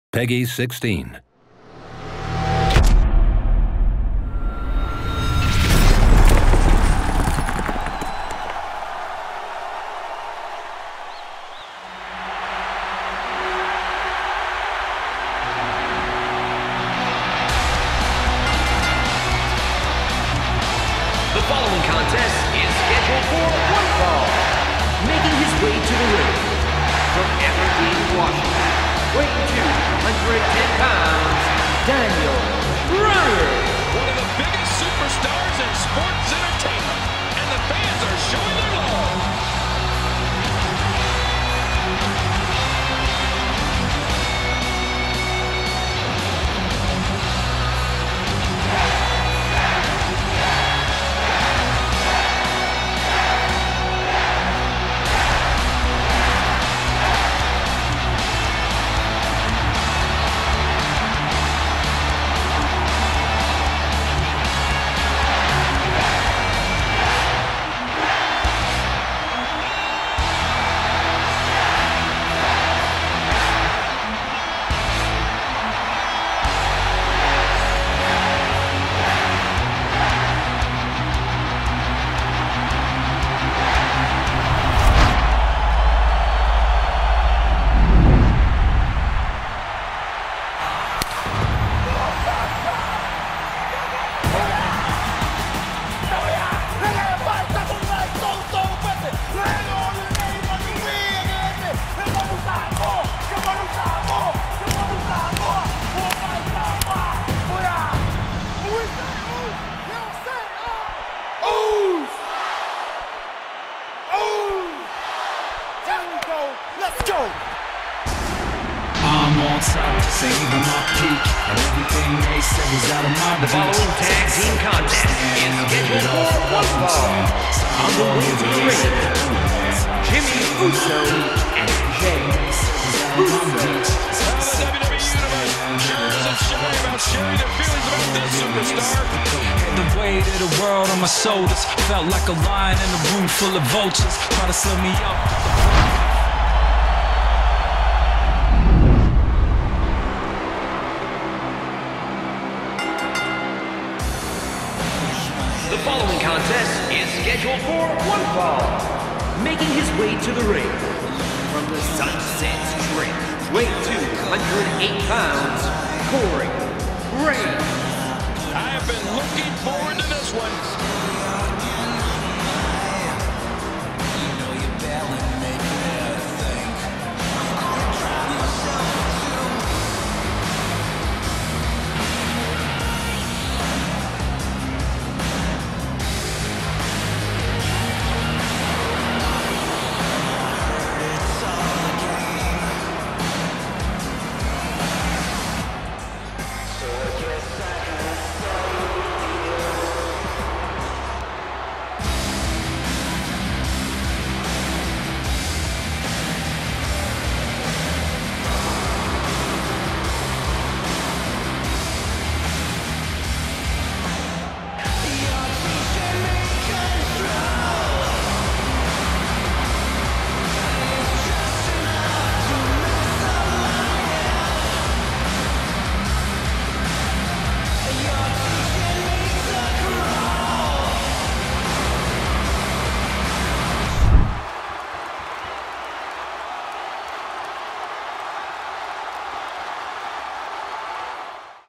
Peggy 16. The following contest is scheduled for one fall. Making his way to the ring from Evergreen, Washington, weighing 210 pounds, Daniel Brunner. One of the biggest superstars in sports entertainment, and the fans are showing their love. Let's go! I'm on top, singing on my peak, and everything they said was out of my The following tag team contest is scheduled for one fall. On the way to the ring, Jimmy Uso and Jey Uso. WWE Universe sure isn't shy about sharing their feelings about this superstar. The weight of the world on my shoulders, felt like a lion in a room full of vultures, try to slow me up. The following contest is scheduled for one fall. Making his way to the ring from the Sunset Strip, weighing 208 pounds, Corey Graves. I have been looking forward to this one.